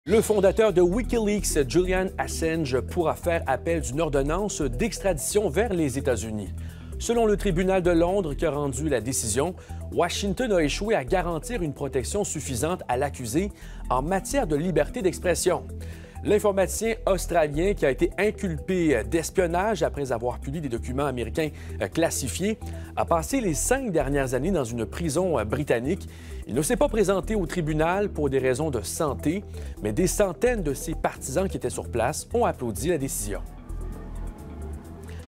Le fondateur de Wikileaks, Julian Assange, pourra faire appel d'une ordonnance d'extradition vers les États-Unis. Selon le tribunal de Londres qui a rendu la décision, Washington a échoué à garantir une protection suffisante à l'accusé en matière de liberté d'expression. L'informaticien australien qui a été inculpé d'espionnage après avoir publié des documents américains classifiés a passé les 5 dernières années dans une prison britannique. Il ne s'est pas présenté au tribunal pour des raisons de santé, mais des centaines de ses partisans qui étaient sur place ont applaudi la décision.